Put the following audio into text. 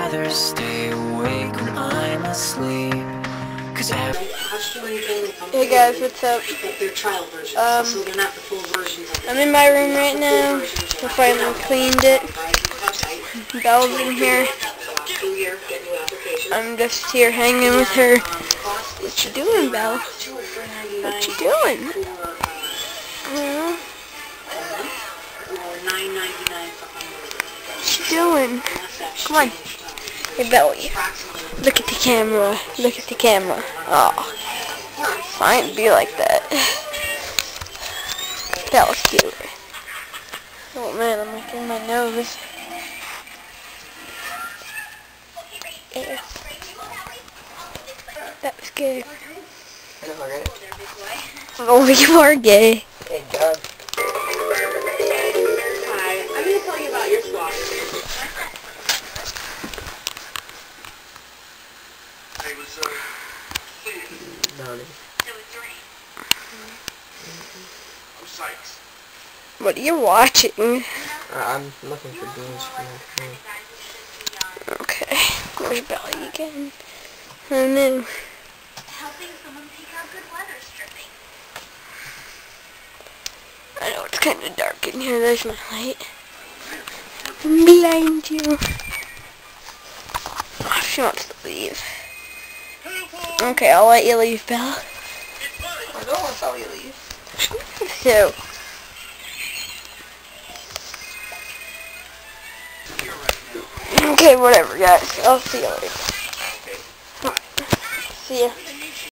rather stay awake when I'm asleep. Cause Hey guys, what's up? I'm in my room right now. I finally cleaned it. Belle's in here. I'm just here hanging with her. What you doing, Belle? What you doing? What you doing? Come on. Hey, Belly. Look at the camera. Look at the camera. Oh, fine, be like that. That was cute. Oh man, I'm making my nose. Yeah. That was good. Oh, you are gay. Hey, Doug. Hi, I'm going to tell you about your squash. What are you watching? I'm looking for beans for my phone. Okay, where's Belly again? Oh no. Helping someone pick out good weather stripping. I know it's kind of dark in here. There's my light. Blind you. Oh, she wants to leave. Okay, I'll let you leave, Belle. I don't want to let you leave. So. Okay, whatever, guys. I'll see you later. See ya.